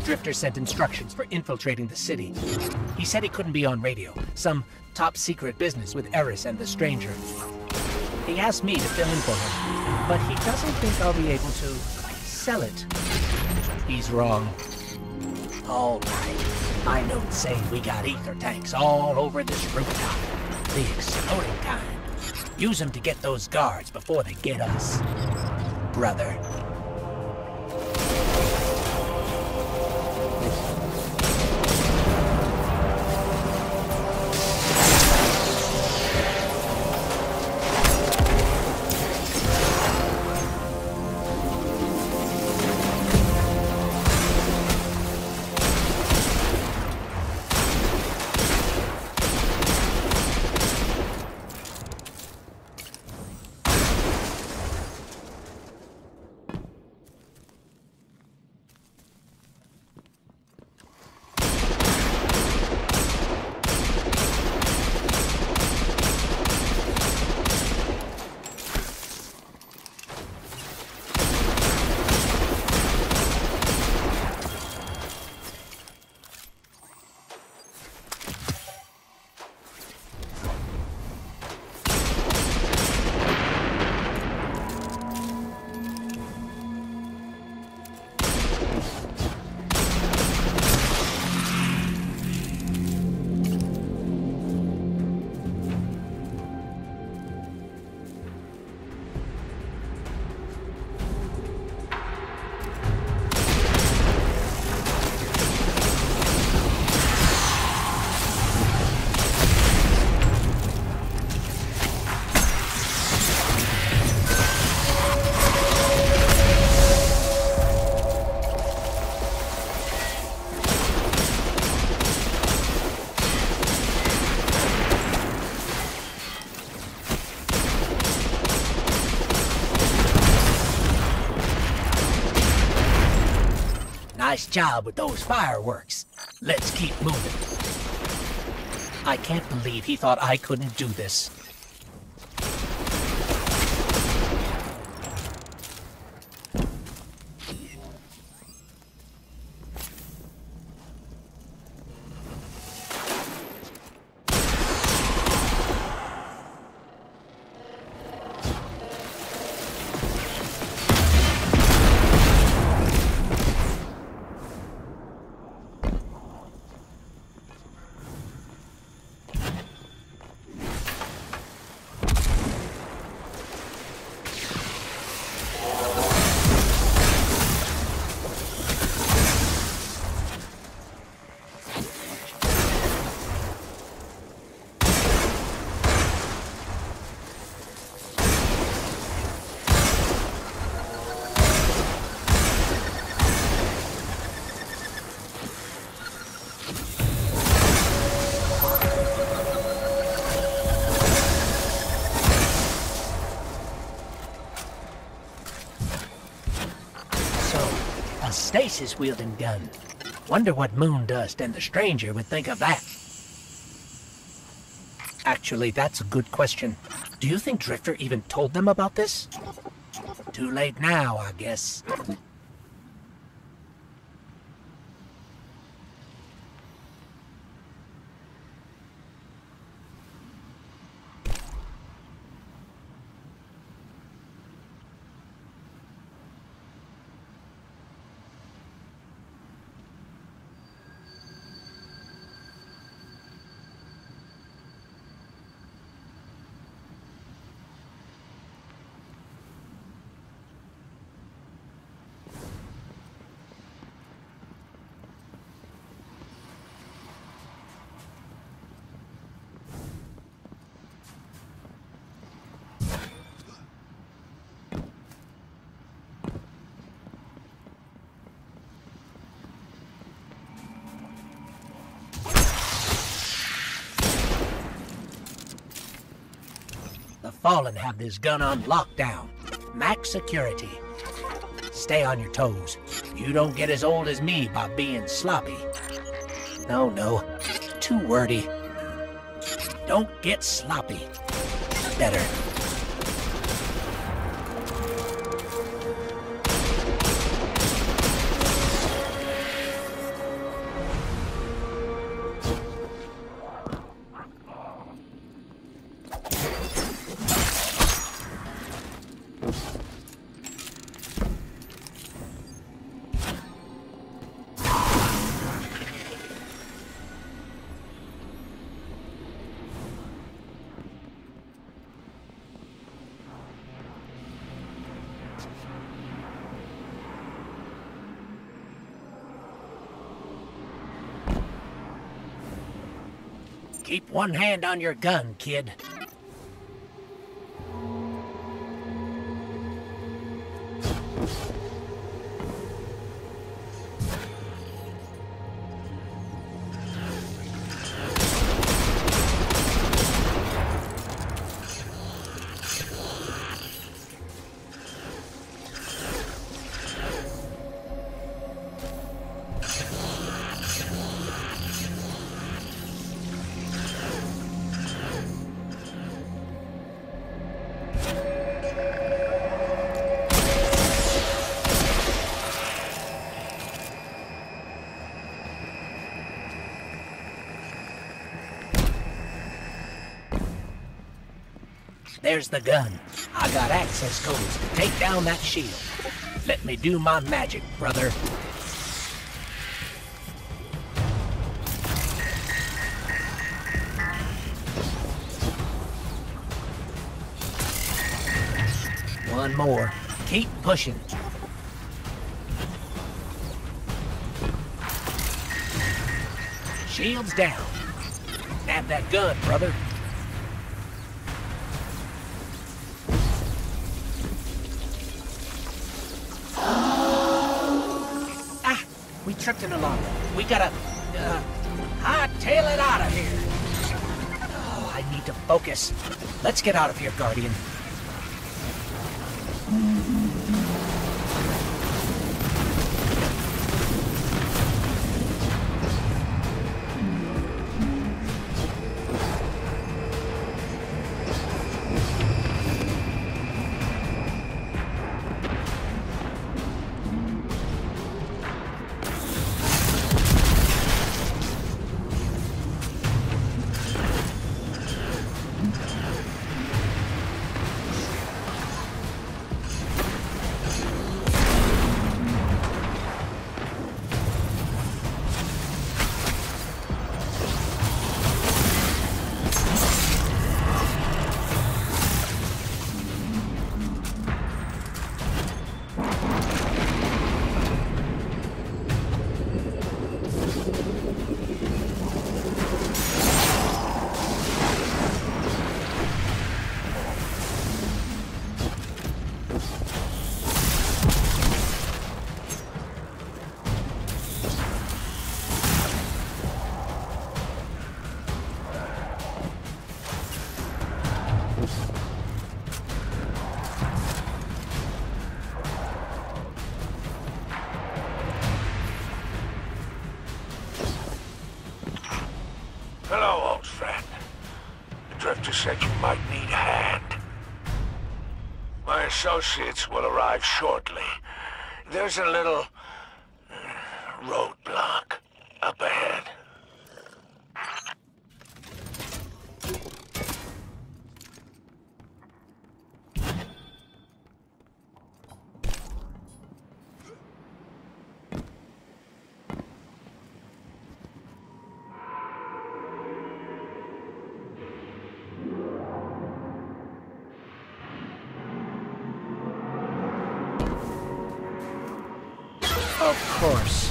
Drifter sent instructions for infiltrating the city. He said he couldn't be on radio. Some top-secret business with Eris and the Stranger. He asked me to fill in for him, but he doesn't think I'll be able to sell it. He's wrong. All right. I know it's saying we got ether tanks all over this rooftop. The exploding kind. Use them to get those guards before they get us. Brother. Nice job with those fireworks. Let's keep moving. I can't believe he thought I couldn't do this. Stasis-wielding gun. Wonder what Moondust and the Stranger would think of that. Actually, that's a good question. Do you think Drifter even told them about this? Too late now, I guess. Fallen have this gun on lockdown. Max security. Stay on your toes. You don't get as old as me by being sloppy. No. Too wordy. Don't get sloppy. Better. Keep one hand on your gun, kid. There's the gun. I got access codes to take down that shield. Let me do my magic, brother. One more. Keep pushing. Shield's down. Nab that gun, brother. We tripped in a lava. We gotta, hightail it out of here. Oh, I need to focus. Let's get out of here, Guardian. Hello, old friend. The Drifter said you might need a hand. My associates will arrive shortly. There's a little roadblock up ahead. Of course.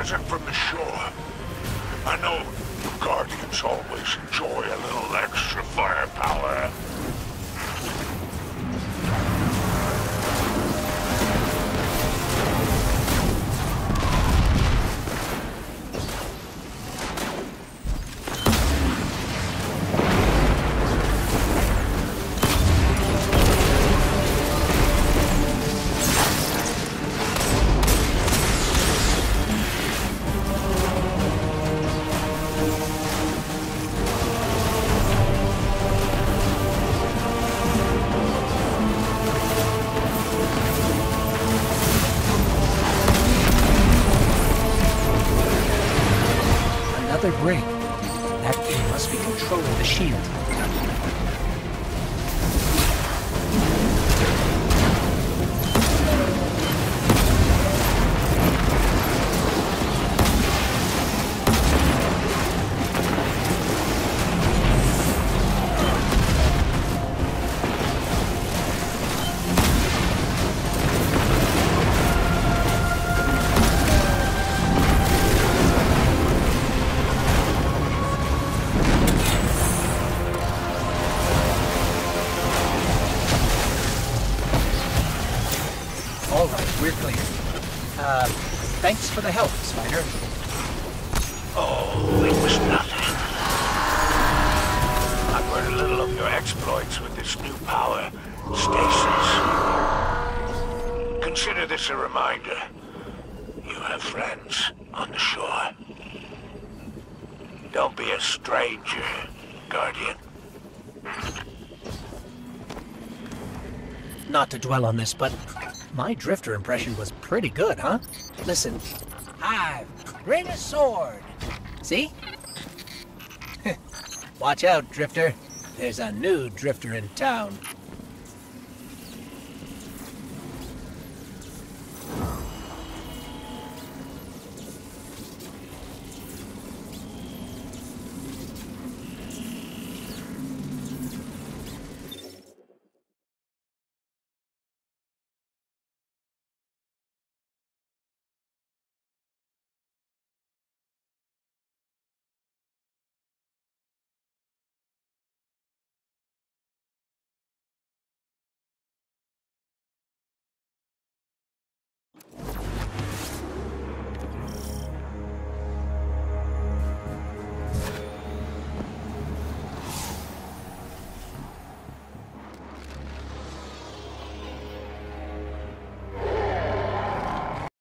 wasn't from the shore. I know you Guardians always enjoy a little extra firepower. Another break. That thing must be controlling the shield. All right, we're clear. Thanks for the help, Spider. Oh, it was nothing. I've heard a little of your exploits with this new power, Stasis. Consider this a reminder. You have friends on the shore. Don't be a stranger, Guardian. Not to dwell on this, but my Drifter impression was pretty good, huh? Listen. Hi, bring a sword. See? Watch out, Drifter. There's a new Drifter in town.